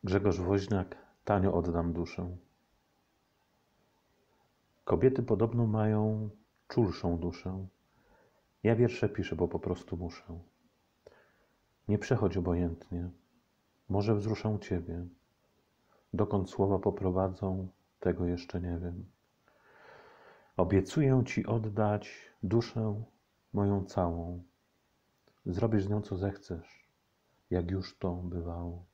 Grzegorz Woźniak, tanio oddam duszę. Kobiety podobno mają czulszą duszę. Ja wiersze piszę, bo po prostu muszę. Nie przechodź obojętnie. Może wzruszą ciebie. Dokąd słowa poprowadzą, tego jeszcze nie wiem. Obiecuję ci oddać duszę moją całą. Zrobisz z nią co zechcesz, jak już to bywało.